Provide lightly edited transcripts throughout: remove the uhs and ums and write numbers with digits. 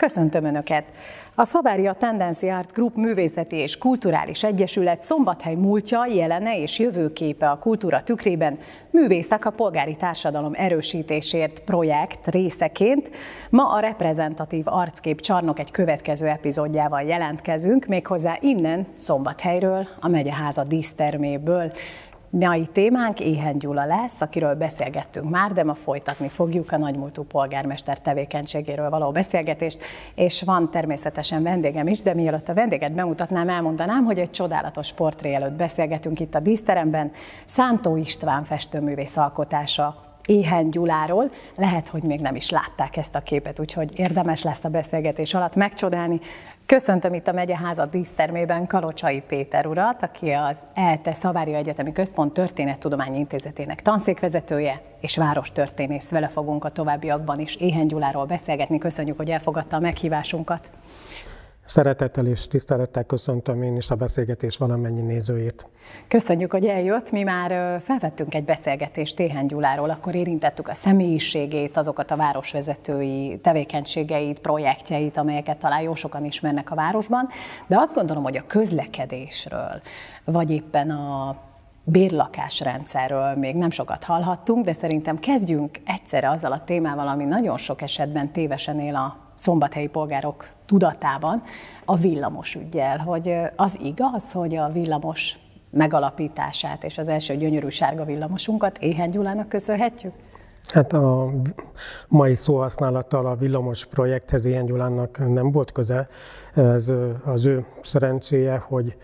Köszöntöm Önöket! A Savaria Tendency Art Group Művészeti és Kulturális Egyesület Szombathely múltja, jelene és jövőképe a kultúra tükrében Művészek a polgári társadalom erősítésért projekt részeként ma a reprezentatív arckép csarnok egy következő epizódjával jelentkezünk, méghozzá innen, Szombathelyről, a megyeháza díszterméből. Mai témánk Éheny Gyula lesz, akiről beszélgettünk már, de ma folytatni fogjuk a nagymúltú polgármester tevékenységéről való beszélgetést, és van természetesen vendégem is, de mielőtt a vendéget bemutatnám, elmondanám, hogy egy csodálatos portré előtt beszélgetünk itt a díszteremben, Szántó István festőművész alkotása Éheny Gyuláról. Lehet, hogy még nem is látták ezt a képet, úgyhogy érdemes lesz a beszélgetés alatt megcsodálni. Köszöntöm itt a megyeháza dísztermében Kalocsai Péter urat, aki az ELTE Savaria Egyetemi Központ Történettudományi Intézetének tanszékvezetője és várostörténész. Vele fogunk a továbbiakban is Éheny Gyuláról beszélgetni. Köszönjük, hogy elfogadta a meghívásunkat. Szeretettel és tisztelettel köszöntöm én is a beszélgetés valamennyi nézőjét. Köszönjük, hogy eljött. Mi már felvettünk egy beszélgetést Éheny Gyuláról, akkor érintettük a személyiségét, azokat a városvezetői tevékenységeit, projektjeit, amelyeket talán jó sokan ismernek a városban, de azt gondolom, hogy a közlekedésről, vagy éppen a bérlakásrendszerről még nem sokat hallhattunk, de szerintem kezdjünk egyszerre azzal a témával, ami nagyon sok esetben tévesen él a szombathelyi polgárok tudatában, a villamos üggyel. Hogy az igaz, hogy a villamos megalapítását és az első gyönyörű sárga villamosunkat Éheny Gyulának köszönhetjük? Hát a mai szóhasználattal a villamos projekthez Éheny Gyulának nem volt köze. Ez az ő szerencséje, hogy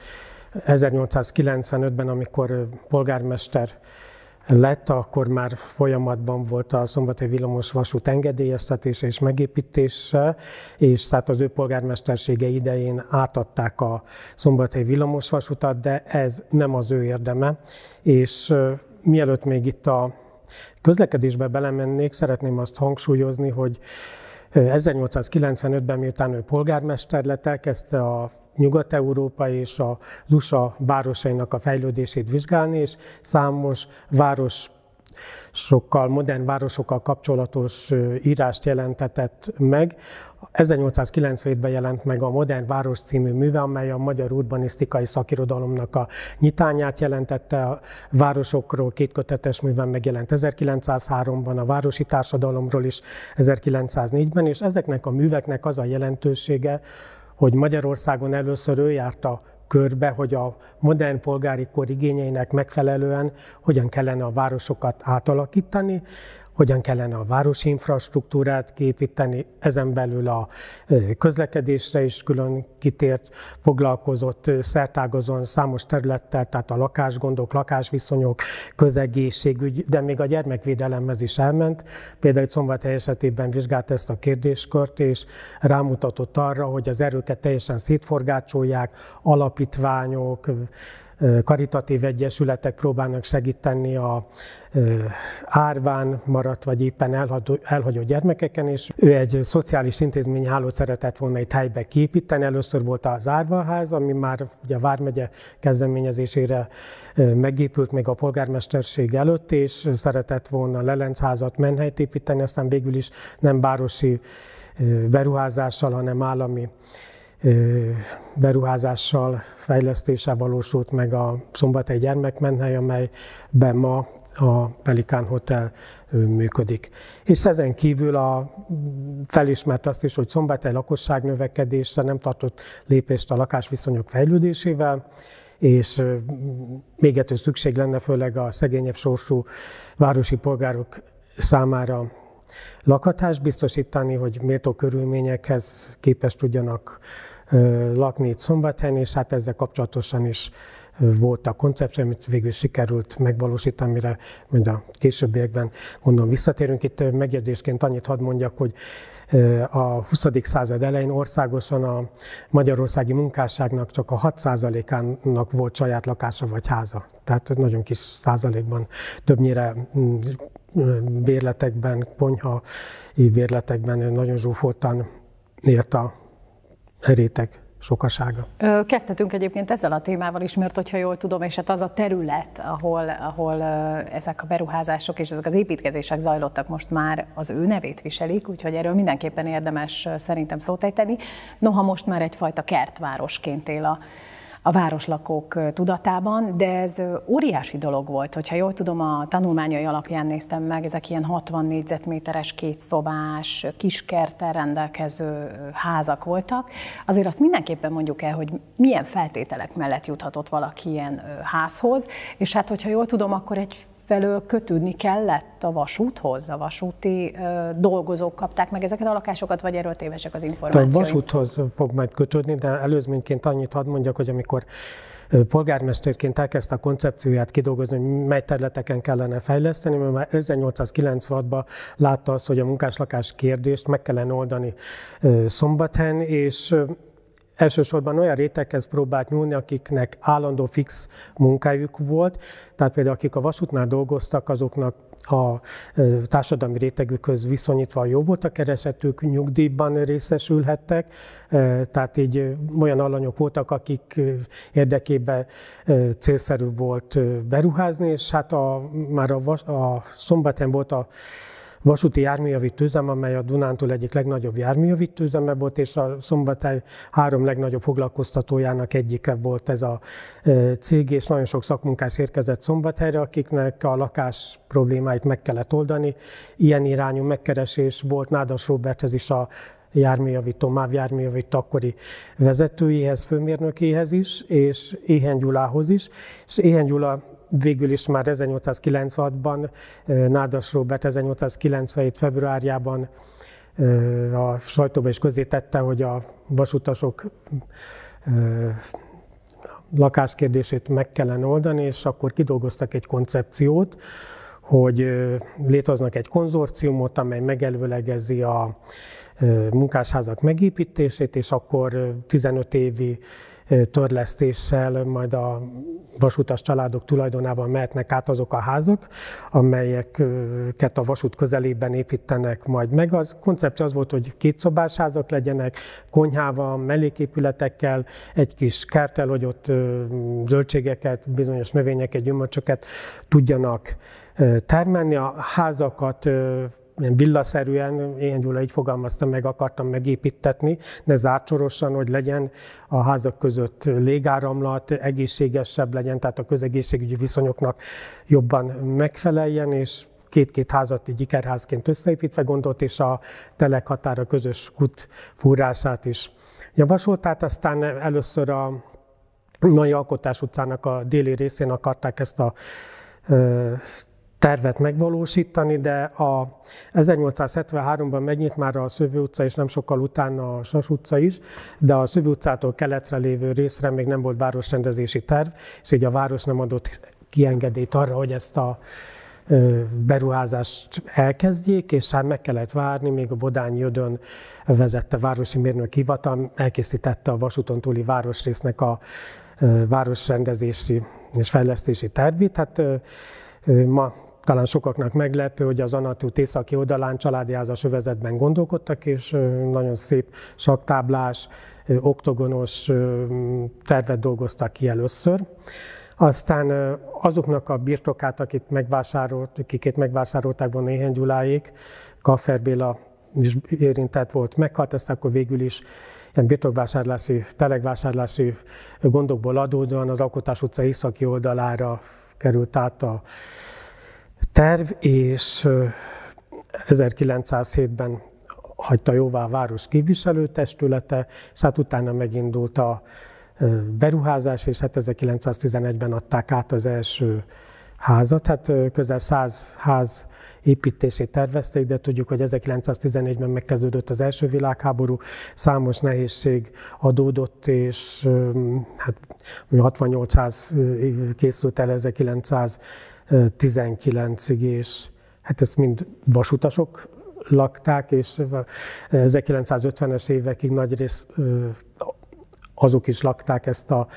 1895-ben, amikor polgármester lett, akkor már folyamatban volt a Szombathely villamos vasút engedélyeztetése és megépítése, és tehát az ő polgármestersége idején átadták a Szombathely villamos vasutat, de ez nem az ő érdeme. És mielőtt még itt a közlekedésbe belemennék, szeretném azt hangsúlyozni, hogy 1895-ben, miután ő polgármester lett, elkezdte a Nyugat-Európa és a USA városainak a fejlődését vizsgálni, és számos modern városokkal kapcsolatos írást jelentetett meg. 1897-ben jelent meg a Modern Város című műve, amely a magyar urbanisztikai szakirodalomnak a nyitányát jelentette. A városokról 2 kötetes műben megjelent 1903-ban, a városi társadalomról is 1904-ben, és ezeknek a műveknek az a jelentősége, hogy Magyarországon először ő járta körbe, hogy a modern polgári kor igényeinek megfelelően hogyan kellene a városokat átalakítani, hogyan kellene a városi infrastruktúrát kiépíteni, ezen belül a közlekedésre is külön kitért, foglalkozott szertágazon számos területtel, tehát a lakásgondok, lakásviszonyok, közegészségügy, de még a gyermekvédelemhez is elment. Például Szombathely esetében vizsgált ezt a kérdéskört, és rámutatott arra, hogy az erőket teljesen szétforgácsolják, alapítványok, karitatív egyesületek próbálnak segíteni a árván maradt, vagy éppen elhagyott gyermekeken, és ő egy szociális intézményhálót szeretett volna itt helybe kiépíteni. Először volt az Árvaház, ami már ugye a Vármegye kezdeményezésére megépült még a polgármesterség előtt, és szeretett volna Lelencházat, Menhelyt építeni, aztán végül is nem városi beruházással, hanem állami beruházással, fejlesztéssel valósult meg a Szombathely gyermekmenhely, amelyben ma a Pelikán Hotel működik. És ezen kívül felismert azt is, hogy Szombathely lakosság növekedése nem tartott lépést a lakásviszonyok fejlődésével, és még ettől szükség lenne, főleg a szegényebb sorsú városi polgárok számára lakhatást biztosítani, hogy méltó körülményekhez képest tudjanak lakni itt Szombathelyen, és hát ezzel kapcsolatosan is voltak koncepciók, amit végül sikerült megvalósítani, amire majd a későbbiekben gondolom visszatérünk. Itt megjegyzésként annyit hadd mondjak, hogy a 20. század elején országosan a magyarországi munkásságnak csak a 6%-ának volt saját lakása vagy háza. Tehát nagyon kis százalékban, többnyire bérletekben, konyhai bérletekben nagyon zsúfoltan élt a réteg sokasága. Kezdhetünk egyébként ezzel a témával is, mert hogyha jól tudom, és hát az a terület, ahol ezek a beruházások és ezek az építkezések zajlottak, most már az ő nevét viselik, úgyhogy erről mindenképpen érdemes szerintem szót ejteni. Noha most már egyfajta kertvárosként él a városlakók tudatában, de ez óriási dolog volt, hogyha jól tudom, a tanulmányai alapján néztem meg, ezek ilyen 60 négyzetméteres, 2 szobás, kis kerttel rendelkező házak voltak. Azért azt mindenképpen mondjuk el, hogy milyen feltételek mellett juthatott valaki ilyen házhoz, és hát hogyha jól tudom, akkor egyfelől kötődni kellett a vasúthoz, a vasúti dolgozók kapták meg ezeket a lakásokat, vagy erről tévesek az információink? A vasúthoz fog majd kötődni, de előzményként annyit hadd mondjak, hogy amikor polgármesterként elkezdte a koncepcióját kidolgozni, hogy mely területeken kellene fejleszteni, mert már 1896-ban látta azt, hogy a munkáslakás kérdést meg kellene oldani Szombathelyen, és elsősorban olyan réteghez próbált nyúlni, akiknek állandó fix munkájuk volt, tehát például akik a vasútnál dolgoztak, azoknak a társadalmi rétegükhöz viszonyítva jó volt a keresetük, nyugdíjban részesülhettek, tehát így olyan alanyok voltak, akik érdekében célszerű volt beruházni, és hát már a Szombathelyen volt a vasúti járműjavító üzem, amely a Dunántúl egyik legnagyobb járműjavító üzeme volt, és a Szombathely 3 legnagyobb foglalkoztatójának egyike volt ez a cég, és nagyon sok szakmunkás érkezett Szombathelyre, akiknek a lakás problémáit meg kellett oldani. Ilyen irányú megkeresés volt Nádas Róberthez is, a járműjavító, MÁV járműjavító akkori vezetőjéhez, főmérnökéhez is, és Éheny Gyulához is. És Éheny Gyula végül is már 1896-ban, Nádas Róbert 1897. februárjában a sajtóba is közzétette, hogy a vasutasok lakáskérdését meg kellene oldani, és akkor kidolgoztak egy koncepciót, hogy létrehoznak egy konzorciumot, amely megelőlegezi a munkásházak megépítését, és akkor 15 évi törlesztéssel majd a vasutas családok tulajdonában mehetnek át azok a házak, amelyeket a vasút közelében építenek majd meg. Az koncepció az volt, hogy 2 szobás házak legyenek, konyhával, melléképületekkel, egy kis kerttel, hogy ott zöldségeket, bizonyos növényeket, gyümölcsöket tudjanak termelni. A házakat ilyen villaszerűen, Éheny Gyula így fogalmazta meg, akartam megépítetni, de zártsorosan, hogy legyen a házak között légáramlat, egészségesebb legyen, tehát a közegészségügyi viszonyoknak jobban megfeleljen, és 2 házat így ikerházként összeépítve gondolt, és a Telek határa közös kút fúrását is javasolt. Tehát aztán először a Mai Alkotás utcának a déli részén akarták ezt a tervet megvalósítani, de 1873-ban megnyit már a Szövő utca, és nem sokkal utána a Sas utca is, de a Szövő utcától keletre lévő részre még nem volt városrendezési terv, és így a város nem adott kiengedélyt arra, hogy ezt a beruházást elkezdjék, és hát meg kellett várni, még a Bodányi Ödön vezette városi mérnök hivatal, elkészítette a vasúton túli városrésznek a városrendezési és fejlesztési tervét. Hát ma talán sokaknak meglepő, hogy az Anati út északi oldalán családi házas övezetben gondolkodtak, és nagyon szép saktáblás, oktogonos tervet dolgoztak ki először. Aztán azoknak a birtokát, akiket megvásárolták volna Éheny Gyuláék, Kaffer Béla is érintett volt, meghalt, ezt akkor végül is ilyen birtokvásárlási, telegvásárlási gondokból adódóan az Alkotás utca északi oldalára került át a terv, és 1907-ben hagyta jóvá a város képviselőtestülete, és hát utána megindult a beruházás, és hát 1911-ben adták át az első házat. Hát közel 100 ház építését tervezték, de tudjuk, hogy 1914-ben megkezdődött az első világháború, számos nehézség adódott, és hát 68 ház készült el 1919-ig, és hát ezt mind vasutasok lakták, és 1950-es évekig nagyrészt azok is lakták ezt a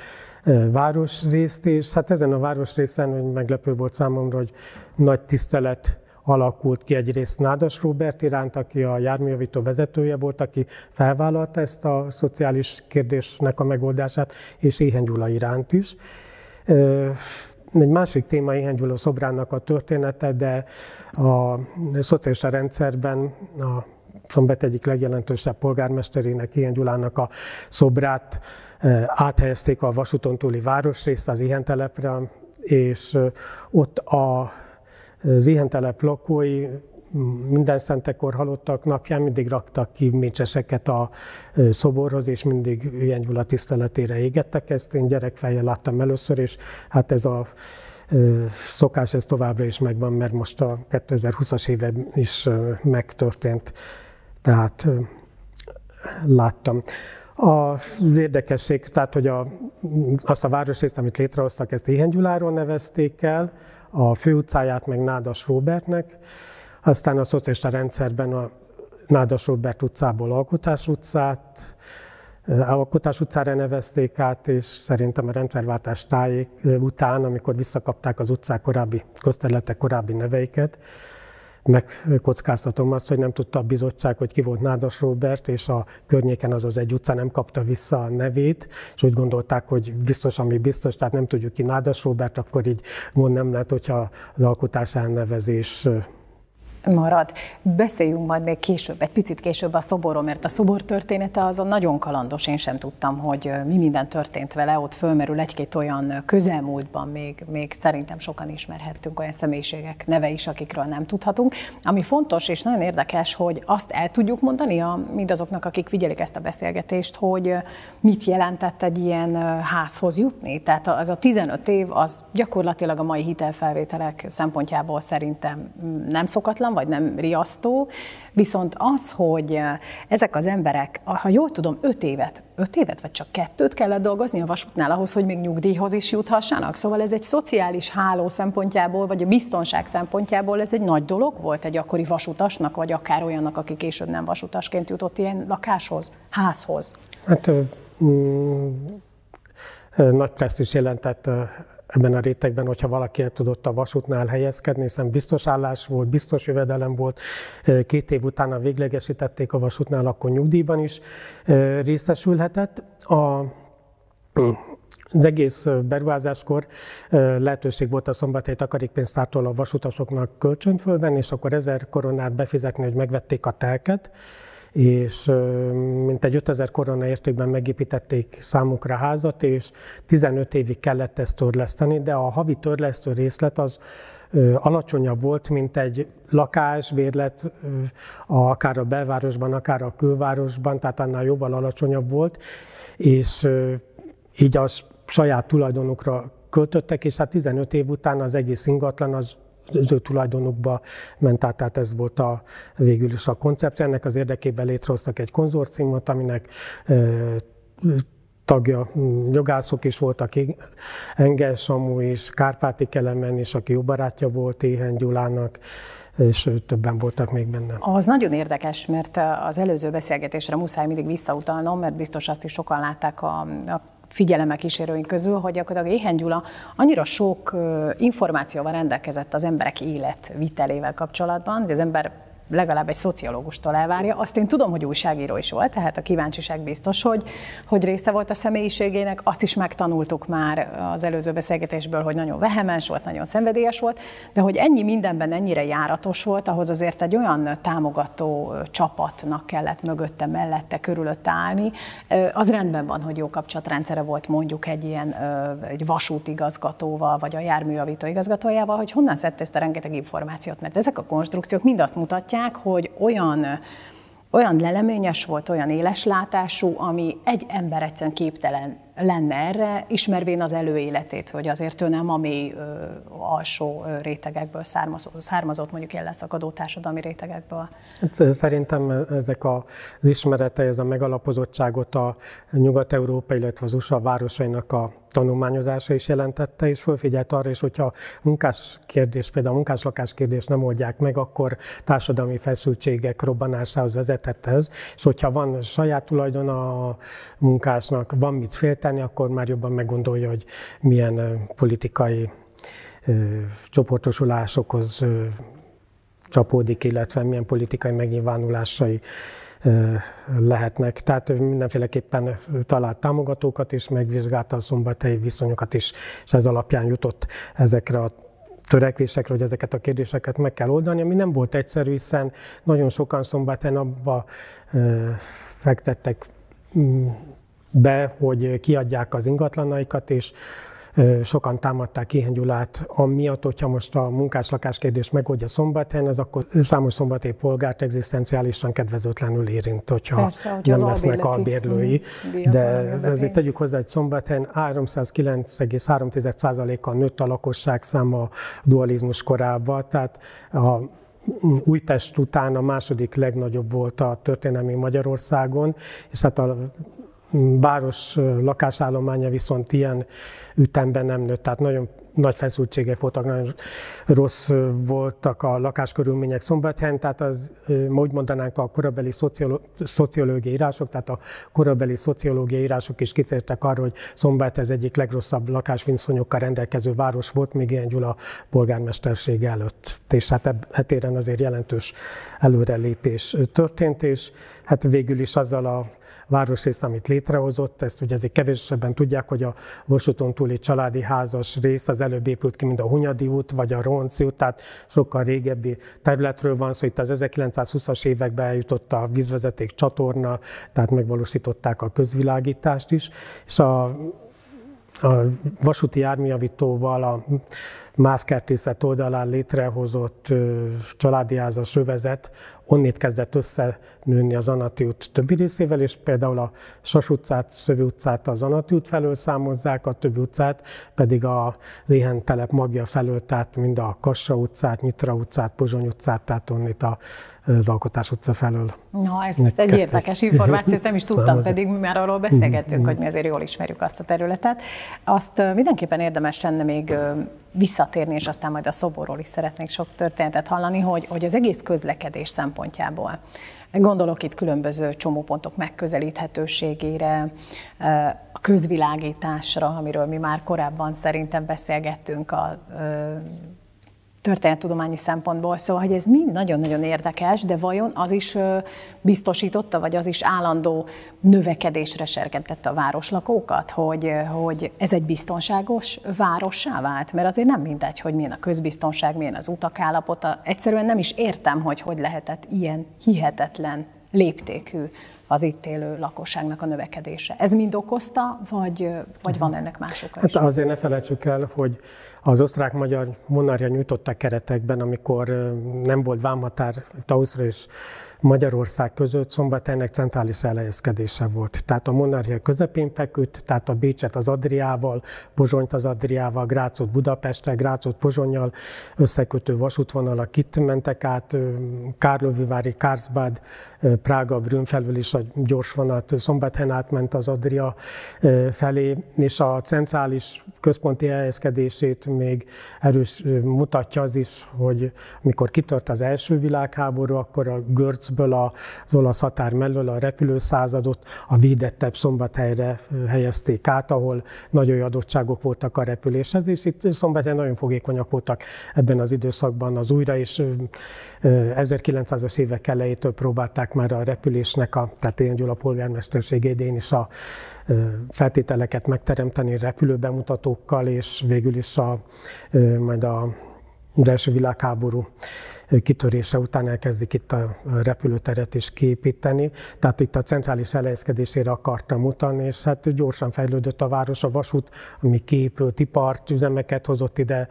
városrészt, és hát ezen a városrészen meglepő volt számomra, hogy nagy tisztelet alakult ki egyrészt Nádas Róbert iránt, aki a járműjavító vezetője volt, aki felvállalta ezt a szociális kérdésnek a megoldását, és Éheny Gyula iránt is. Egy másik téma Éheny Gyula szobrának a története, de a szocialista rendszerben a Szombat egyik legjelentősebb polgármesterének, Éheny Gyulának a szobrát áthelyezték a vasúton túli városrészre, az Éhentelepre, és ott az Éhentelep lakói minden szentekor halottak napján mindig raktak ki mécseseket a szoborhoz, és mindig Éheny Gyula tiszteletére égettek. Ezt én gyerekfejjel láttam először, és hát ez a szokás ez továbbra is megvan, mert most a 2020-as évben is megtörtént, tehát láttam. Az érdekesség, tehát hogy azt a városrészt, amit létrehoztak, ezt Éheny Gyuláról nevezték el, a főutcáját meg Nádas Róbertnek, aztán a szocialista rendszerben a Nádas Róbert utcából Alkotás utcára nevezték át, és szerintem a rendszerváltás után, amikor visszakapták az utcák közterületek korábbi neveiket, megkockáztatom azt, hogy nem tudta a bizottság, hogy ki volt Nádas Róbert, és a környéken az egy utca nem kapta vissza a nevét, és úgy gondolták, hogy biztos, ami biztos, tehát nem tudjuk ki Nádas Róbert, akkor így gond nem lehet, hogyha az alkotás elnevezés marad. Beszéljünk majd még később, egy picit később a szoborról, mert a szobor története azon nagyon kalandos, én sem tudtam, hogy mi minden történt vele, ott fölmerül egy-két olyan közelmúltban, még szerintem sokan ismerhettünk olyan személyiségek neve is, akikről nem tudhatunk. Ami fontos és nagyon érdekes, hogy azt el tudjuk mondani mindazoknak, akik figyelik ezt a beszélgetést, hogy mit jelentett egy ilyen házhoz jutni. Tehát az a 15 év, az gyakorlatilag a mai hitelfelvételek szempontjából szerintem nem szokatlan, vagy nem riasztó, viszont az, hogy ezek az emberek, ha jól tudom, 5 évet vagy csak 2 kellett dolgozni a vasútnál ahhoz, hogy még nyugdíjhoz is juthassanak. Szóval ez egy szociális háló szempontjából, vagy a biztonság szempontjából ez egy nagy dolog volt egy akkori vasutasnak, vagy akár olyannak, aki később nem vasutasként jutott ilyen lakáshoz, házhoz. Hát nagy presztízs jelentett ebben a rétegben, hogyha valaki el tudott a vasútnál helyezkedni, hiszen biztos állás volt, biztos jövedelem volt, 2 év utána véglegesítették a vasútnál, akkor nyugdíjban is részesülhetett. Az egész beruházáskor lehetőség volt a Szombathelyi Takarékpénztártól a vasutasoknak kölcsönt fölvenni, és akkor 1000 koronát befizetni, hogy megvették a telket, és mintegy 5000 korona értékben megépítették számukra házat, és 15 évig kellett ezt törleszteni, de a havi törlesztő részlet az alacsonyabb volt, mint egy lakásbérlet, akár a belvárosban, akár a külvárosban, tehát annál jóval alacsonyabb volt, és így a saját tulajdonukra költöttek, és hát 15 év után az egész ingatlan az ő tulajdonukba ment, tehát ez volt végül is a koncepció. Ennek az érdekében létrehoztak egy konzorciumot, aminek tagja jogászok is voltak, Engel Samu és Kárpáti Kelemen is, aki jó barátja volt Éheny Gyulának, és többen voltak még benne. Az nagyon érdekes, mert az előző beszélgetésre muszáj mindig visszautalnom, mert biztos azt is sokan látták a figyelemmel kísérőink közül, hogy akkor Éheny Gyula annyira sok információval rendelkezett az emberek életvitelével kapcsolatban, hogy az ember legalább egy szociológustól elvárja. Azt én tudom, hogy újságíró is volt, tehát a kíváncsiság biztos, hogy része volt a személyiségének. Azt is megtanultuk már az előző beszélgetésből, hogy nagyon vehemens volt, nagyon szenvedélyes volt, de hogy ennyi mindenben ennyire járatos volt, ahhoz azért egy olyan támogató csapatnak kellett mögötte, mellette, körülötte állni. Az rendben van, hogy jó kapcsolatrendszere volt mondjuk egy vasútigazgatóval, vagy a járműjavító igazgatójával, hogy honnan szedte ezt a rengeteg információt, mert ezek a konstrukciók mind azt mutatják, hogy olyan leleményes volt, olyan éleslátású, ami egy ember egyszerűen képtelen lenne erre, ismervén az előéletét, hogy azért ő nem a mély alsó rétegekből származott, mondjuk ilyen leszakadó társadalmi rétegekből. Szerintem ezek az ismeretei, ez a megalapozottságot a Nyugat-Európa, illetve az USA városainak a tanulmányozása is jelentette, és fölfigyelt arra is, hogyha munkáskérdés, például a munkáslakás kérdést nem oldják meg, akkor társadalmi feszültségek robbanásához vezethet ez, és hogyha van saját tulajdon a munkásnak, van mit félteni, akkor már jobban meggondolja, hogy milyen politikai csoportosulásokhoz csapódik, illetve milyen politikai megnyilvánulásai lehetnek. Tehát mindenféleképpen talált támogatókat is, megvizsgálta a szombathelyi viszonyokat is, és ez alapján jutott ezekre a törekvésekre, hogy ezeket a kérdéseket meg kell oldani, ami nem volt egyszerű, hiszen nagyon sokan Szombathelyen abba fektettek be, hogy kiadják az ingatlanaikat, és sokan támadták Éheny Gyulát amiatt, hogyha most a munkás-lakás kérdés megoldja Szombathelyen, ez akkor számos szombathelyi polgárt egzisztenciálisan kedvezőtlenül érint, hogyha nem lesznek albérlői. De azért tegyük hozzá, hogy Szombathelyen 309,3%-kal nőtt a lakosság száma a dualizmus korában, tehát a Újpest után a második legnagyobb volt a történelmi Magyarországon, és hát a város lakásállománya viszont ilyen ütemben nem nőtt, tehát nagyon nagy feszültségek voltak, nagyon rossz voltak a lakáskörülmények Szombathelyen, tehát az, úgy mondanánk, a korabeli szociológiai írások, tehát a korabeli szociológiai írások is kitértek arra, hogy Szombathely az egyik legrosszabb lakásviszonyokkal rendelkező város volt még Éheny Gyula polgármestersége előtt. És hát etéren azért jelentős előrelépés történt, és hát végül is azzal a városrész, amit létrehozott, ezt ugye azért kevésbé tudják, hogy a Vasúton túli családi házas rész az előbb épült ki, mint a Hunyadi út vagy a Ronci út, tehát sokkal régebbi területről van szó. Itt az 1920-as években eljutott a vízvezeték csatorna, tehát megvalósították a közvilágítást is, és a vasúti járműjavítóval a MÁV kertészet oldalán létrehozott családi házas övezet onnét kezdett összenőni az Anati út többi részével, és például a Sas utcát, Szövi utcát az Anati út felől számozzák, a többi utcát pedig a Éheny telep magja felől, tehát mind a Kassa utcát, Nyitra utcát, Pozsony utcát, tehát onnét az Alkotás utca felől. Na, ez egy érdekes információ, ezt nem is tudtam, pedig mi már arról beszélgettünk, hogy mi azért jól ismerjük azt a területet. Azt mindenképpen érdemes lenne még visszatérni, és aztán majd a szoborról is szeretnék sok történetet hallani, hogy az egész közlekedés szempontjából. Gondolok itt különböző csomópontok megközelíthetőségére, a közvilágításra, amiről mi már korábban szerintem beszélgettünk a történettudományi szempontból, szóval, hogy ez mind nagyon-nagyon érdekes, de vajon az is biztosította, vagy az is állandó növekedésre serkentette a városlakókat, hogy ez egy biztonságos várossá vált? Mert azért nem mindegy, hogy milyen a közbiztonság, milyen az utak állapota. Egyszerűen nem is értem, hogy lehetett ilyen hihetetlen léptékű az itt élő lakosságnak a növekedése. Ez mind okozta, vagy van ennek más oka is? Hát azért ne felejtsük el, hogy az osztrák-magyar monarchia nyújtotta keretekben, amikor nem volt vámhatár Ausztria és Magyarország között, Szombathelynek centrális elhelyezkedése volt. Tehát a monarchia közepén feküdt, tehát a Bécset az Adriával, Pozsonyt az Adriával, Grácsot Budapesttel, Grácsot Pozsonnyal összekötő vasútvonalak itt mentek át, Kárlovivári, Karlsbad, Prága, Brünn felül is a gyorsvonat Szombathelyen átment az Adria felé, és a centrális központi elhelyezkedését még erős mutatja az is, hogy amikor kitört az első világháború, akkor a Görcből az olasz határ mellől a repülőszázadot a védettebb Szombathelyre helyezték át, ahol nagyon jó adottságok voltak a repüléshez, és itt Szombathelyen nagyon fogékonyak voltak ebben az időszakban az újra, és 1900-as évek elejétől próbálták már a repülésnek, tehát Éheny Gyula polgármesterség idején is a feltételeket megteremteni repülőbemutatókkal, és végül is majd az első világháború kitörése után elkezdik itt a repülőteret is kiépíteni. Tehát itt a centrális elhelyezkedésére akartam mutatni, és hát gyorsan fejlődött a város, a vasút, ami kiépült, ipart, üzemeket hozott ide,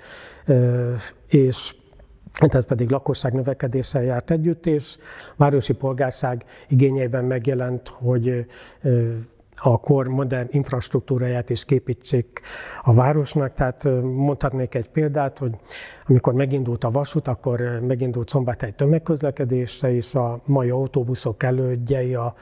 és ez pedig lakosság növekedéssel járt együtt, és a városi polgárság igényeiben megjelent, hogy a kor modern infrastruktúráját is képítsék a városnak. Tehát mondhatnék egy példát, hogy amikor megindult a vasút, akkor megindult Szombathely tömegközlekedése, és a mai autóbuszok elődjei, a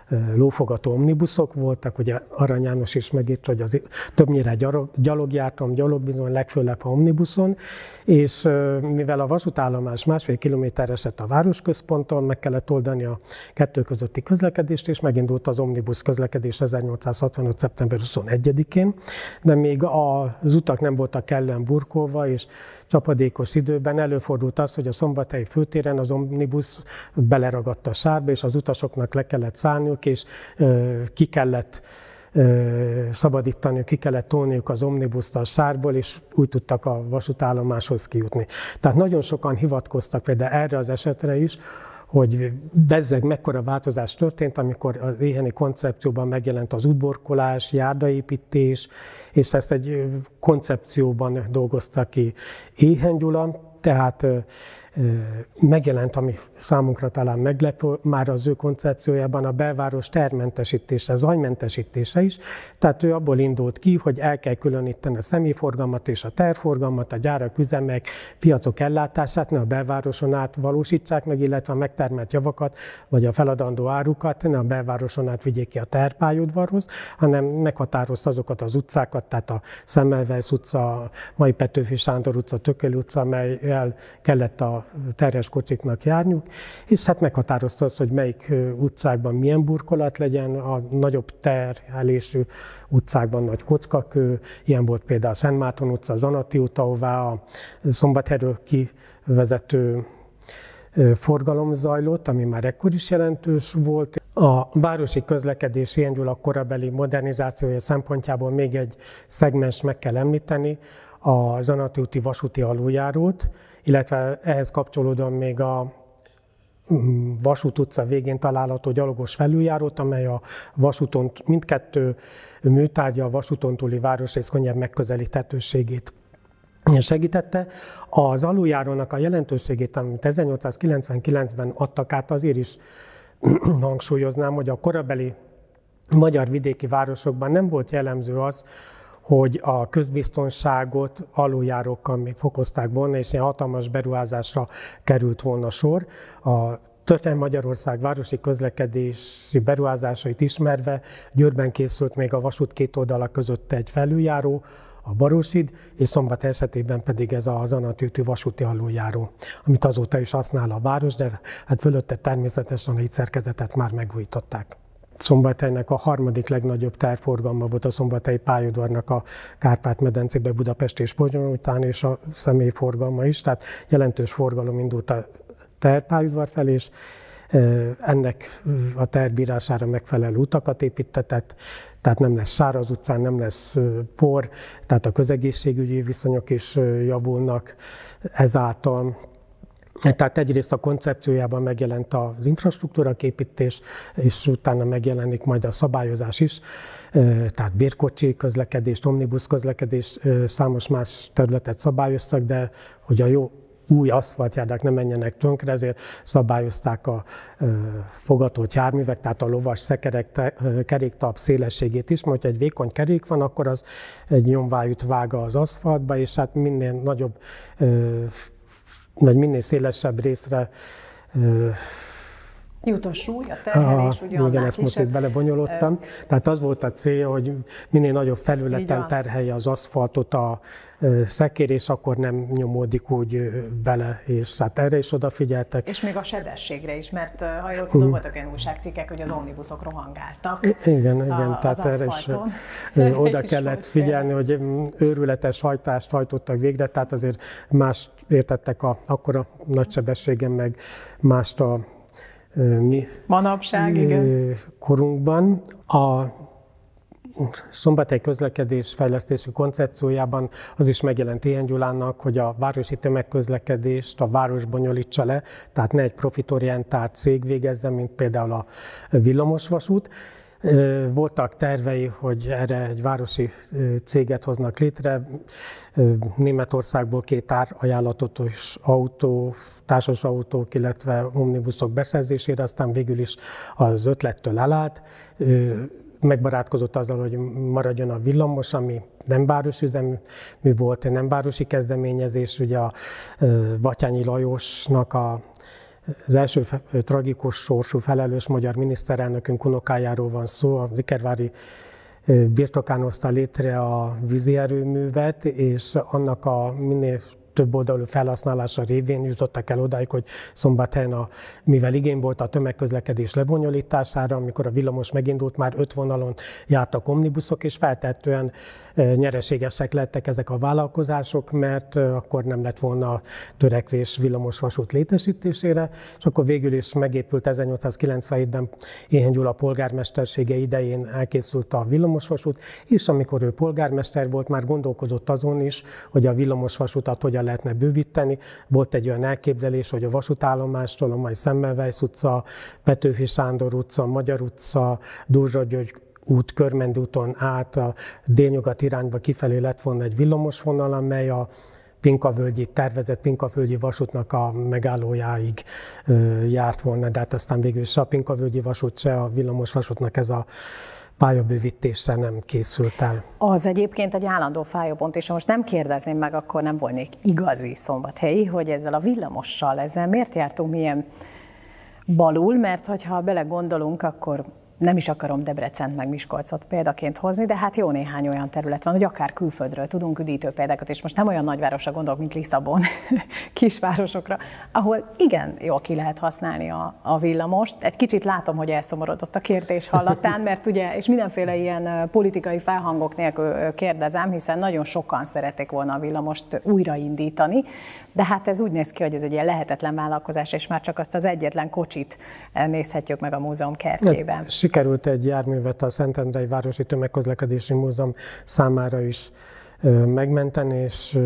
lófogató omnibuszok voltak, ugye Arany János is megírta, hogy többnyire gyalogjártam, gyalogbizony, legfőleg a omnibuszon, és mivel a vasútállomás 1,5 kilométer esett a városközponton, meg kellett oldani a kettő közötti közlekedést, és megindult az omnibusz közlekedés 1865. szeptember 21-én, de még az utak nem voltak kellően burkolva, és csapadékos időben előfordult az, hogy a szombathelyi főtéren az omnibusz beleragadt a sárba, és az utasoknak le kellett szállniuk, és ki kellett szabadítaniuk, ki kellett tolniuk az omnibuszt a sárból, és úgy tudtak a vasútállomáshoz kijutni. Tehát nagyon sokan hivatkoztak például erre az esetre is, hogy bezzeg mekkora változás történt, amikor az éheni koncepcióban megjelent az útborkolás, járdaépítés, és ezt egy koncepcióban dolgozta ki Éhen Gyula, tehát megjelent, ami számunkra talán meglepő, már az ő koncepciójában a belváros termentesítése, zajmentesítése is. Tehát ő abból indult ki, hogy el kell különíteni a személyforgalmat és a terforgalmat, a gyárak, üzemek, piacok ellátását, ne a belvároson át valósítsák meg, illetve a megtermelt javakat, vagy a feladandó árukat ne a belvároson át vigyék ki a terpályaudvarhoz, hanem meghatározta azokat az utcákat, tehát a Semmelweis utca, a mai Petőfi Sándor utca, Tököli utca, amelyel kellett a terhes kocsiknak járniuk, és hát meghatározta azt, hogy melyik utcákban milyen burkolat legyen, a nagyobb terhelésű utcákban nagy kockakő, ilyen volt például a Szent Márton utca, az Anati út, ahová a Szombathelyről kivezető forgalom zajlott, ami már ekkor is jelentős volt. A városi közlekedés Éhen Gyula korabeli modernizációja szempontjából még egy szegmens meg kell említeni, a Zanati úti vasúti aluljárót, illetve ehhez kapcsolódóan még a Vasút utca végén található gyalogos felüljárót, amely a vasúton mindkettő műtárgya a vasúton túli városrész könnyebb megközelíthetőségét segítette. Az aluljárónak a jelentőségét, amit 1899-ben adtak át, azért is hangsúlyoznám, hogy a korabeli magyar vidéki városokban nem volt jellemző az, hogy a közbiztonságot aluljárókkal még fokozták volna, és ilyen hatalmas beruházásra került volna sor. A történelmi Magyarország városi közlekedési beruházásait ismerve Győrben készült még a vasút két oldala között egy felüljáró, a Baroshíd, és Szombathely esetében pedig ez a Zanati úti vasúti aluljáró, amit azóta is használ a város, de hát fölötte természetesen a szerkezetet már megújították. Szombathelynek a harmadik legnagyobb tervforgalma volt a szombathelyi pályaudvarnak a Kárpát-medencébe, Budapest és Pozsony után, és a személyforgalma is, tehát jelentős forgalom indult a tervpályaudvar felé, és ennek a tervbírására megfelelő utakat építetett, tehát nem lesz sáraz utcán, nem lesz por, tehát a közegészségügyi viszonyok is javulnak ezáltal. Tehát egyrészt a koncepciójában megjelent az infrastruktúra képítés, és utána megjelenik majd a szabályozás is, tehát bérkocsi közlekedés, omnibusz közlekedés, számos más területet szabályoztak, de hogy a jó új aszfaltjárdák ne menjenek tönkre, ezért szabályozták a fogatott járművek, tehát a lovas szekerek, keréktalp szélességét is, mert ha egy vékony kerék van, akkor az egy nyomvájút vág az aszfaltba, és hát minél nagyobb, vagy minél szélesebb részre jut a súly, a terhelés, ugye igen, ezt most itt belebonyolódtam. Tehát az volt a célja, hogy minél nagyobb felületen terhelje az aszfaltot a szekér, és akkor nem nyomódik úgy bele, és hát erre is odafigyeltek. És még a sebességre is, mert ha jól tudom, voltak olyan újságcikkek, hogy az omnibuszok rohangáltak. Igen, tehát erre is oda kellett figyelni, hogy őrületes hajtást hajtottak végre, tehát azért más értettek akkora nagy sebességen, meg mást a mi manapság, igen. korunkban. A Szombathely közlekedés fejlesztési koncepciójában az is megjelent Éhen Gyulának, hogy a városi tömegközlekedést a város bonyolítsa le, tehát ne egy profitorientált cég végezze, mint például a villamosvasút. Voltak tervei, hogy erre egy városi céget hoznak létre. Németországból 2 árajánlatos autó, társas autók, illetve omnibuszok beszerzésére, aztán végül is az ötlettől elállt. Megbarátkozott azzal, hogy maradjon a villamos, ami nem városüzemű volt, nem városi kezdeményezés, ugye a Batthyány Lajosnak a Az első tragikus sorsú felelős magyar miniszterelnökünk unokájáról van szó, a Vikervári birtokán hozta létre a vízi erőművet, és annak a minél több oldalú felhasználása révén jutottak el odáig, hogy Szombathelyen, mivel igény volt a tömegközlekedés lebonyolítására, amikor a villamos megindult, már 5 vonalon jártak omnibuszok, és feltehetően nyereségesek lettek ezek a vállalkozások, mert akkor nem lett volna törekvés villamosvasút létesítésére, és akkor végül is megépült 1897-ben Éheny Gyula polgármestersége idején elkészült a villamosvasút, és amikor ő polgármester volt, már gondolkozott azon is, hogy a villamosvasutat hogyan lehetne bővíteni. Volt egy olyan elképzelés, hogy a vasútállomástól a mai Semmelweis utca, Petőfi Sándor utca, Magyar utca, Dózsa György út, Körmendi úton át a délnyugat irányba kifelé lett volna egy villamosvonal, amely a tervezett Pinkavölgyi vasútnak a megállójáig járt volna, de hát aztán végül is se a Pinkavölgyi vasút, se a villamosvasútnak ez a pályabővítéssel nem készült el. Az egyébként egy állandó fájópont, és most nem kérdezném meg, akkor nem volnék igazi szombathelyi, hogy ezzel a villamossal, ezzel miért jártunk milyen balul, mert hogyha belegondolunk, akkor nem is akarom Debrecent meg Miskolcot példaként hozni, de hát jó néhány olyan terület van, hogy akár külföldről tudunk üdítő példákat, és most nem olyan nagyvárosra gondolok, mint Lisszabon, kisvárosokra, ahol igen jól ki lehet használni a villamost. Egy kicsit látom, hogy elszomorodott a kérdés hallatán, mert ugye, és mindenféle ilyen politikai felhangok nélkül kérdezem, hiszen nagyon sokan szerették volna a villamost újraindítani, de hát ez úgy néz ki, hogy ez egy ilyen lehetetlen vállalkozás, és már csak azt az egyetlen kocsit nézhetjük meg a múzeum kertjében. Sikerült egy járművet a Szentendrei Városi Tömegközlekedési Múzeum számára is megmenteni, és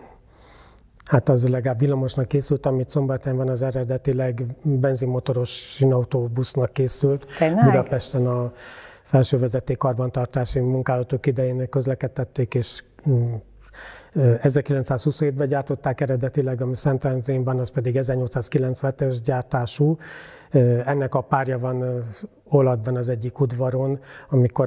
hát az legalább villamosnak készült, amit Szombathelyen van, az eredetileg benzinmotoros sinautóbusznak készült. Tényleg? Budapesten a felsővezeték karbantartási munkálatok idején közlekedtették, és 1927-ben gyártották eredetileg, ami Szentendrén, az pedig 1897-es gyártású. Ennek a párja van Olatban az egyik udvaron, amikor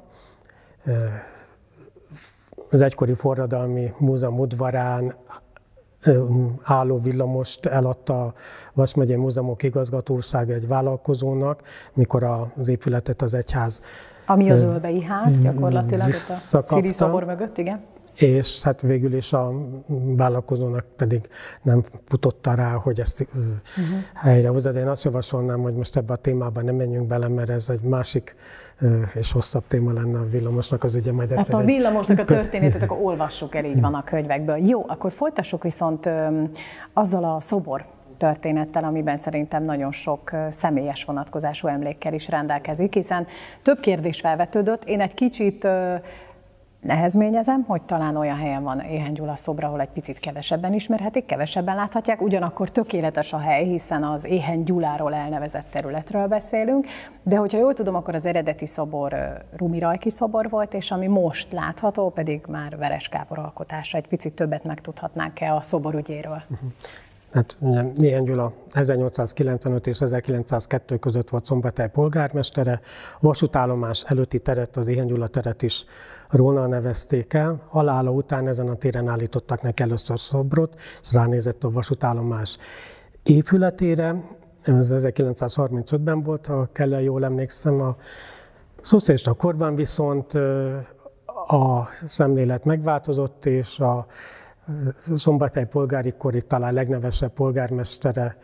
az egykori forradalmi múzeum udvarán álló villamost eladta a Vas megyei Múzeumok Igazgatósága egy vállalkozónak, mikor az épületet az egyház ami az Ölbei ház gyakorlatilag, ott a Ciri szobor mögött, igen. És hát végül is a vállalkozónak pedig nem futotta rá, hogy ezt helyrehozza. De én azt javasolnám, hogy most ebben a témában nem menjünk bele, mert ez egy másik és hosszabb téma lenne a villamosnak az ügye. Majd hát a villamosnak a történetét akkor olvassuk el, így van a könyvekből. Jó, akkor folytassuk viszont azzal a szobor történettel, amiben szerintem nagyon sok személyes vonatkozású emlékkel is rendelkezik, hiszen több kérdés felvetődött. Én egy kicsit nehezményezem, hogy talán olyan helyen van Éheny Gyula szobra, ahol egy picit kevesebben ismerhetik, kevesebben láthatják, ugyanakkor tökéletes a hely, hiszen az Éheny Gyuláról elnevezett területről beszélünk, de hogyha jól tudom, akkor az eredeti szobor Rumi Rajki szobor volt, és ami most látható, pedig már Veres Gábor alkotása. Egy picit többet megtudhatnánk-e a szobor ügyéről? Hát Éheny Gyula 1895 és 1902 között volt Szombathely polgármestere. A vasútállomás előtti teret, az Éheny Gyula teret is róla nevezték el. Halála után ezen a téren állítottak neki először szobrot, és ránézett a vasútállomás épületére. Ez 1935-ben volt, ha kellően jól emlékszem. A szocialista korban viszont a szemlélet megváltozott, és a Szombathely polgári kori talán legnevesebb polgármestere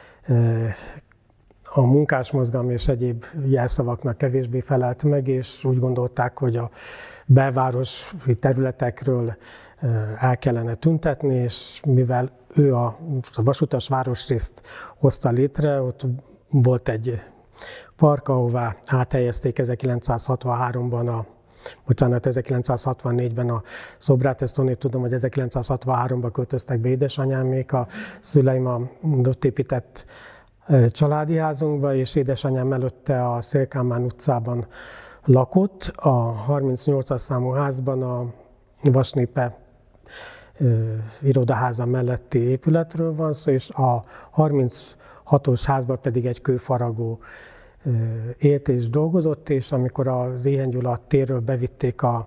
a munkásmozgalom és egyéb jelszavaknak kevésbé felelt meg, és úgy gondolták, hogy a belvárosi területekről el kellene tüntetni, és mivel ő a vasutas városrészt hozta létre, ott volt egy park, ahová áthelyezték 1964-ben a szobrát, ezt onnél tudom, hogy 1963-ban költöztek be édesanyámék, a szüleim a ott épített családi házunkba, és édesanyám előtte a Szél-Kálmán utcában lakott. A 38-as számú házban a Vasnépe irodaháza melletti épületről van szó, és a 36-os házban pedig egy kőfaragó élt és dolgozott, és amikor az Éheny Gyula térről bevitték a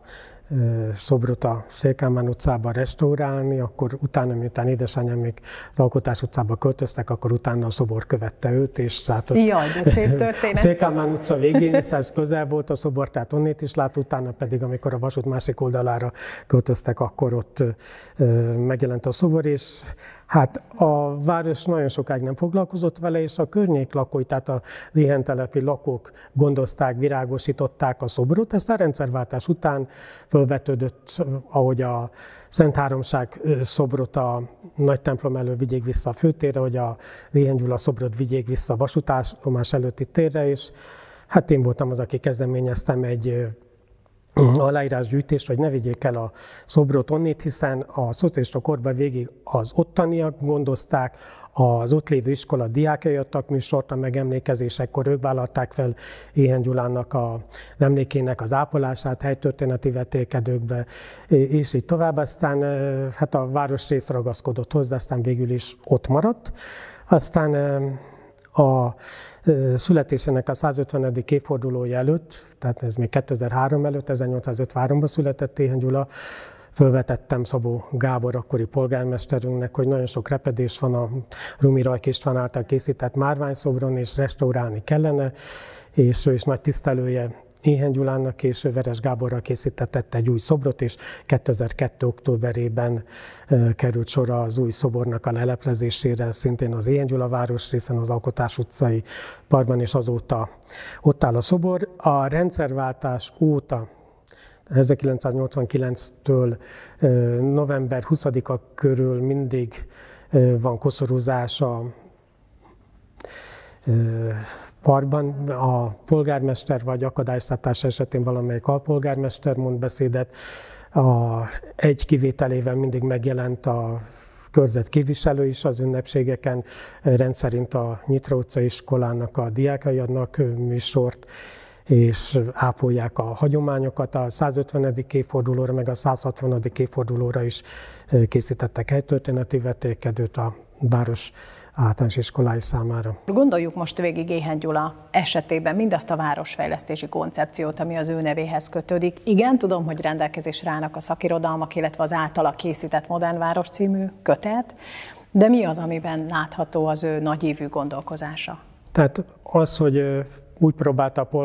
szobrot a Szél-Kálmán utcában restaurálni, akkor utána, miután édesanyám még az Alkotás utcába költöztek, akkor utána a szobor követte őt, és látott. Jaj, de szép történet. Szél-Kálmán utca végén, ez közel volt a szobor, tehát onnét is lát, utána pedig, amikor a vasút másik oldalára költöztek, akkor ott megjelent a szobor, és hát a város nagyon sokáig nem foglalkozott vele, és a környék lakói, tehát a léhentelepi lakók gondozták, virágosították a szobrot. Ezt a rendszerváltás után felvetődött, ahogy a Szent Háromság szobrot a nagy templom elől vigyék vissza a főtérre, hogy a Léhen Gyula szobrot vigyék vissza a vasútállomás előtti térre, és hát én voltam az, aki kezdeményeztem egy aláírásgyűjtést, hogy ne vigyék el a szobrot onnét, hiszen a szocialista korban végig az ottaniak gondozták, az ott lévő iskola diákjai adtak műsort a megemlékezésekor, ők vállalták fel Éhen Gyulának az emlékének az ápolását helytörténeti vetélkedőkbe, és így tovább. Aztán hát a városrész ragaszkodott hozzá, aztán végül is ott maradt. Aztán a születésének a 150. évfordulója előtt, tehát ez még 2003 előtt, 1853-ban született Éhen Gyula, fölvetettem Szabó Gábor akkori polgármesterünknek, hogy nagyon sok repedés van a Rumi Rajk István által készített márványszobron, és restaurálni kellene, és ő is nagy tisztelője Éhen Gyulának, és Veres Gáborral készítetett egy új szobrot, és 2002. októberében került sor az új szobornak a leleplezésére, szintén az Éhen Gyula városrészen, az Alkotás utcai parkban, és azóta ott áll a szobor. A rendszerváltás óta, 1989-től november 20-a körül mindig van koszorúzás a parkban. A polgármester vagy akadályoztatás esetén valamelyik alpolgármester mond beszédet. Egy kivételével mindig megjelent a körzet képviselő is az ünnepségeken. Rendszerint a Nyitra utcai iskolának a diákai adnak műsort, és ápolják a hagyományokat. A 150. évfordulóra, meg a 160. évfordulóra is készítettek helytörténeti vetélkedőt a város általános iskolái számára. Gondoljuk most végig Éhen Gyula esetében mindazt a városfejlesztési koncepciót, ami az ő nevéhez kötődik. Igen, tudom, hogy rendelkezésre állnak a szakirodalmak, illetve az általa készített Modern Város című kötet, de mi az, amiben látható az ő nagyívű gondolkozása? Tehát az, hogy úgy próbálta a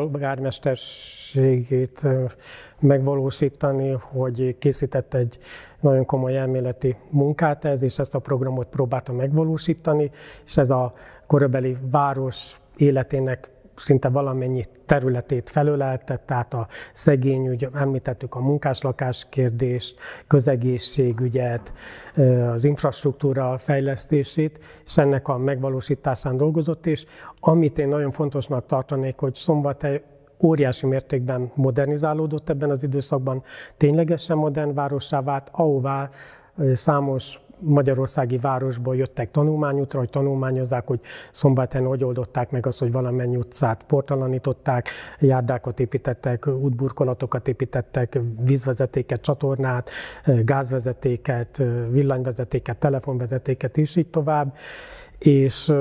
polgármesterségét megvalósítani, hogy készített egy nagyon komoly elméleti munkát ez, és ezt a programot próbálta megvalósítani, és ez a korabeli város életének szinte valamennyi területét felölelte, tehát a szegényügy, említettük a munkáslakás kérdést, közegészségügyet, az infrastruktúra fejlesztését, és ennek a megvalósításán dolgozott, és amit én nagyon fontosnak tartanék, hogy Szombathely óriási mértékben modernizálódott ebben az időszakban, ténylegesen modern várossá vált, ahová számos magyarországi városból jöttek tanulmányútra, hogy tanulmányozzák, hogy Szombathelyen hogy oldották meg azt, hogy valamennyi utcát portalanították, járdákat építettek, útburkolatokat építettek, vízvezetéket, csatornát, gázvezetéket, villanyvezetéket, telefonvezetéket, és így tovább. És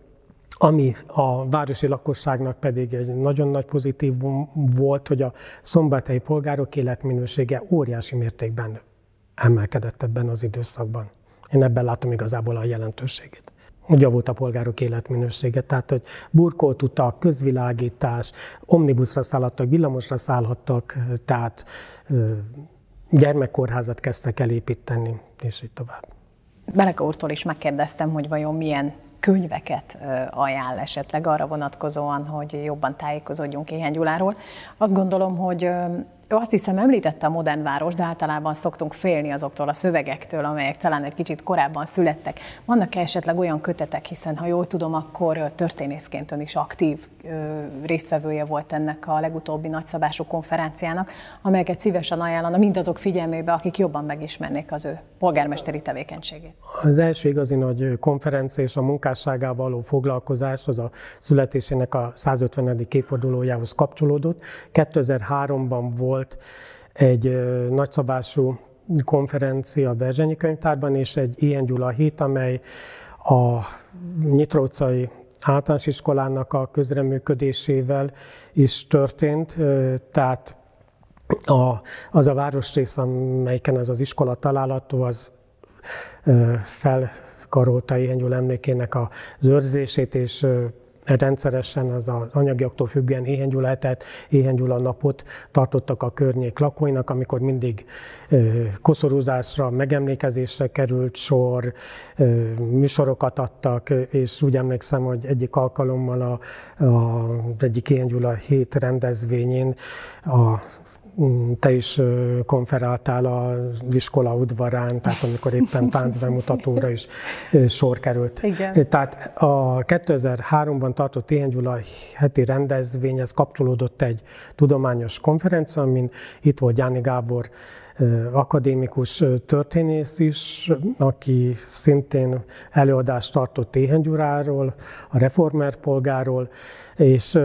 ami a városi lakosságnak pedig egy nagyon nagy pozitívum volt, hogy a szombathelyi polgárok életminősége óriási mértékben emelkedett ebben az időszakban. Én ebben látom igazából a jelentőségét. Javult a polgárok életminősége, tehát hogy burkolt utak, közvilágítás, omnibuszra szállhattak, villamosra szállhattak, tehát gyermekkórházat kezdtek elépíteni, és így tovább. Beleka úrtól is megkérdeztem, hogy vajon milyen könyveket ajánl esetleg arra vonatkozóan, hogy jobban tájékozódjunk Éhen Gyuláról. Azt gondolom, hogy azt hiszem említette a Modern Város, de általában szoktunk félni azoktól a szövegektől, amelyek talán egy kicsit korábban születtek. Vannak-e esetleg olyan kötetek, hiszen ha jól tudom, akkor történészként ön is aktív résztvevője volt ennek a legutóbbi nagyszabású konferenciának, amelyeket szívesen ajánlana mindazok figyelmébe, akik jobban megismernék az ő polgármesteri tevékenységét. Az első igazi nagy konferencia és a munkásságával való foglalkozás az a születésének a 150. évfordulójához kapcsolódott. 2003-ban volt egy nagyszabású konferencia a Berzsenyi Könyvtárban, és egy Éhen Gyula hét, amely a Nyitra utcai általános iskolának a közreműködésével is történt, tehát az a városrész, amelyiken ez az iskola található, az felkarolta Éheny Gyula emlékének az őrzését, és rendszeresen az anyagiaktól függően Éheny Gyula hetet, Éheny Gyula napot tartottak a környék lakóinak, amikor mindig koszorúzásra, megemlékezésre került sor, műsorokat adtak, és úgy emlékszem, hogy egyik alkalommal az egyik Éheny Gyula hét rendezvényén te is konferáltál az iskola udvarán, tehát amikor éppen táncbemutatóra is sor került. Igen. Tehát a 2003-ban tartott Éheny Gyula heti rendezvényhez kapcsolódott egy tudományos konferencia, amin itt volt Gyáni Gábor akadémikus történész is, aki szintén előadást tartott Éheny Gyuláról, a reformer polgárról, és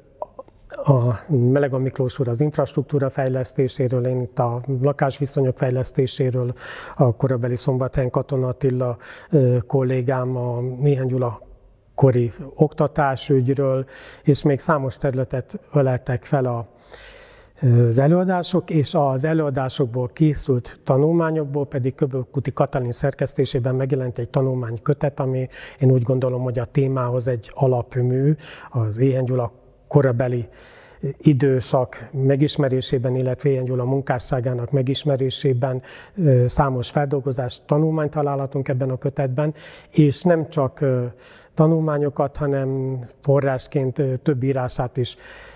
a Melega Miklós úr az infrastruktúra fejlesztéséről, én itt a lakásviszonyok fejlesztéséről, a korabeli Szombathelyen Katona Attila kollégám a Éheny Gyula kori oktatásügyről, és még számos területet öleltek fel az előadások, és az előadásokból készült tanulmányokból pedig Köböl-Kuti Katalin szerkesztésében megjelent egy tanulmánykötet, ami én úgy gondolom, hogy a témához egy alapmű, az Éheny Gyula korabeli időszak megismerésében, illetve Éheny Gyula munkásságának megismerésében számos feldolgozás, tanulmányt találhatunk ebben a kötetben, és nem csak tanulmányokat, hanem forrásként több írását is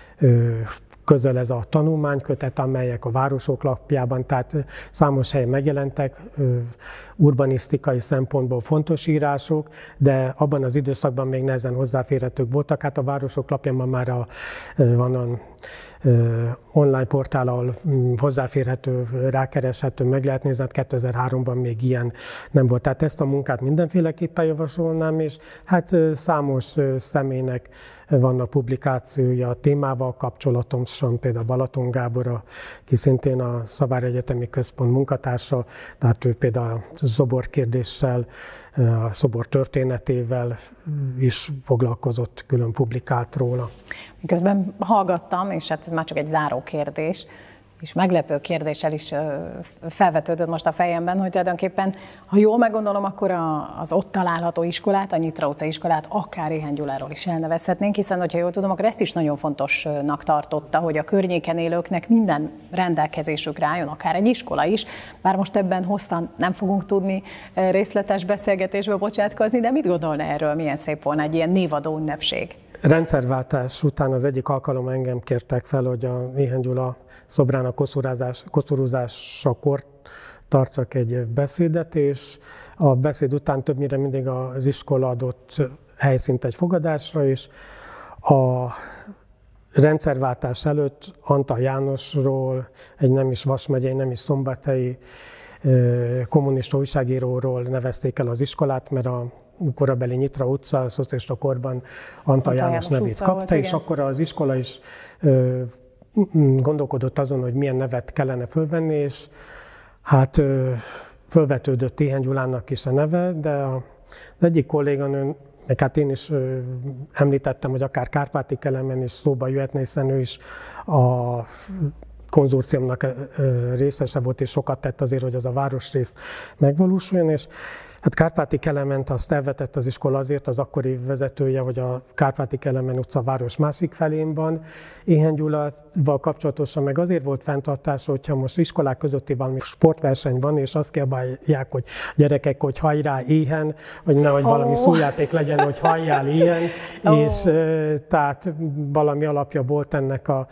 közöl ez a tanulmánykötet, amelyek a Városok lapjában, tehát számos helyen megjelentek, urbanisztikai szempontból fontos írások, de abban az időszakban még nehezen hozzáférhetők voltak. Hát a Városok lapjában már van online portál, ahol hozzáférhető, rákereshető, meg lehet nézni, 2003-ban még ilyen nem volt. Tehát ezt a munkát mindenféleképpen javasolnám, és hát számos személynek vannak publikációja a témával kapcsolatosan, például Balaton Gábor, aki szintén a Szavár Egyetemi Központ munkatársa, tehát ő például a szobor kérdéssel, a szobor történetével is foglalkozott, külön publikált róla. Miközben hallgattam, és hát ez már csak egy záró kérdés, és meglepő kérdéssel is felvetődött most a fejemben, hogy tulajdonképpen, ha jól meggondolom, akkor az ott található iskolát, a Nyitra utca iskolát akár Éheny Gyuláról is elnevezhetnénk, hiszen, hogyha jól tudom, akkor ezt is nagyon fontosnak tartotta, hogy a környéken élőknek minden rendelkezésükre álljon, akár egy iskola is, bár most ebben hosszan nem fogunk tudni részletes beszélgetésbe bocsátkozni, de mit gondolna erről, milyen szép volna egy ilyen névadó ünnepség? Rendszerváltás után az egyik alkalom engem kértek fel, hogy a Éheny Gyula szobrának koszorúzásakor tartsak egy beszédet, és a beszéd után többnyire mindig az iskola adott helyszínt egy fogadásra, és a rendszerváltás előtt Antal Jánosról, egy nem is Vas megyei, nem is szombathelyi kommunista újságíróról nevezték el az iskolát, mert a korabeli Nyitra utca, a szocialista korban Antal János nevét kapta, volt, és akkor az iskola is gondolkodott azon, hogy milyen nevet kellene fölvenni, és hát fölvetődött Éheny Gyulának is a neve, de az egyik kolléganő, meg hát én is említettem, hogy akár Kárpáti Kelemen is szóba jöhetne, hiszen ő is a konzorciumnak részese volt, és sokat tett azért, hogy az a városrész megvalósuljon, és hát Kárpáti Kelement azt elvetett az iskola azért, az akkori vezetője, hogy a Kárpáti Kelemen utca város másik felén van. Éheny Gyulával kapcsolatosan meg azért volt fenntartás, hogyha most iskolák közötti valami sportverseny van, és azt kiabálják, hogy gyerekek, hogy hajrá éhen, vagy nehogy valami szójáték legyen, hogy halljál éhen, és tehát valami alapja volt ennek a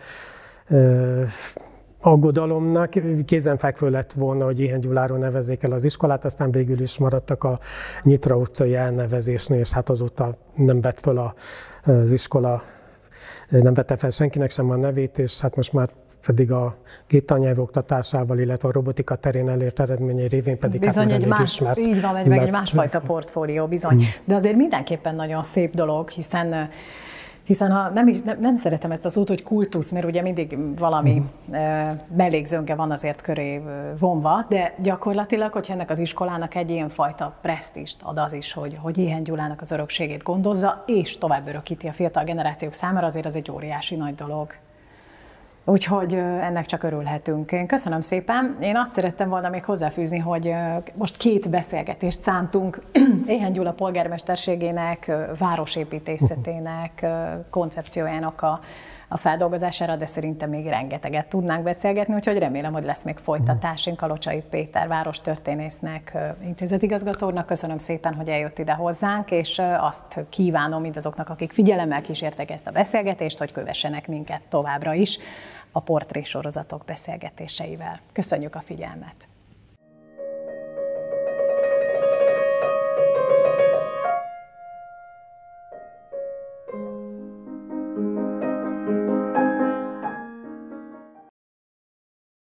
aggodalomnak. Kézenfekvő lett volna, hogy Éheny Gyuláról nevezzék el az iskolát, aztán végül is maradtak a Nyitra utcai elnevezésnél, és hát azóta nem vett föl az iskola, nem vette fel senkinek sem a nevét, és hát most már pedig a két tannyelv oktatásával, illetve a robotika terén elért eredményei révén pedig bizony hát egy más, ismert, így van, egy másfajta portfólió, bizony. De azért mindenképpen nagyon szép dolog, hiszen ha nem szeretem ezt az szót, hogy kultusz, mert ugye mindig valami mellékzőnke van azért köré vonva, de gyakorlatilag, hogyha ennek az iskolának egy ilyen fajta presztízst ad az is, hogy Éheny Gyulának az örökségét gondozza, és tovább örökíti a fiatal generációk számára, azért az egy óriási nagy dolog. Úgyhogy ennek csak örülhetünk. Én köszönöm szépen. Én azt szerettem volna még hozzáfűzni, hogy most 2 beszélgetést szántunk Éheny Gyula polgármesterségének, városépítészetének, koncepciójának a feldolgozására, de szerintem még rengeteget tudnánk beszélgetni, úgyhogy remélem, hogy lesz még folytatásunk. Kalocsai Péter várostörténésznek, intézetigazgatónak köszönöm szépen, hogy eljött ide hozzánk, és azt kívánom mindazoknak, akik figyelemmel kísértek ezt a beszélgetést, hogy kövessenek minket továbbra is a portrésorozatok beszélgetéseivel. Köszönjük a figyelmet!